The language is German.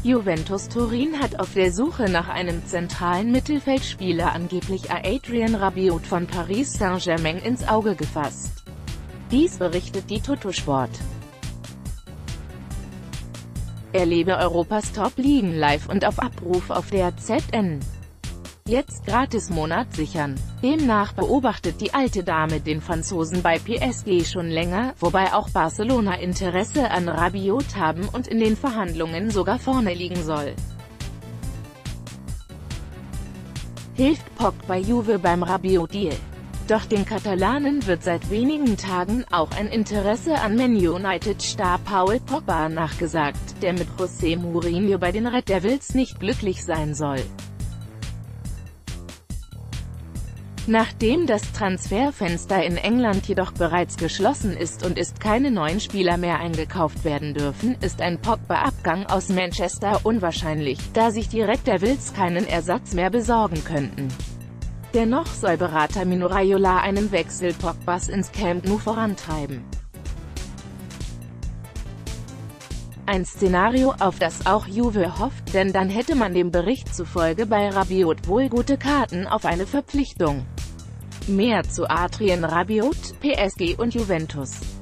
Juventus Turin hat auf der Suche nach einem zentralen Mittelfeldspieler angeblich Adrien Rabiot von Paris Saint-Germain ins Auge gefasst. Dies berichtet die Tuttosport. Erlebe Europas Top-Ligen live und auf Abruf auf der ZN. Jetzt Gratis-Monat sichern. Demnach beobachtet die alte Dame den Franzosen bei PSG schon länger, wobei auch Barcelona Interesse an Rabiot haben und in den Verhandlungen sogar vorne liegen soll. Hilft Pogba Juve beim Rabiot-Deal? Doch den Katalanen wird seit wenigen Tagen auch ein Interesse an Man United-Star Paul Pogba nachgesagt, der mit José Mourinho bei den Red Devils nicht glücklich sein soll. Nachdem das Transferfenster in England jedoch bereits geschlossen ist und keine neuen Spieler mehr eingekauft werden dürfen, ist ein Pogba-Abgang aus Manchester unwahrscheinlich, da sich die Red Devils keinen Ersatz mehr besorgen könnten. Dennoch soll Berater Mino Raiola einen Wechsel Pogbas ins Camp Nou vorantreiben. Ein Szenario, auf das auch Juve hofft, denn dann hätte man dem Bericht zufolge bei Rabiot wohl gute Karten auf eine Verpflichtung. Mehr zu Adrien Rabiot, PSG und Juventus.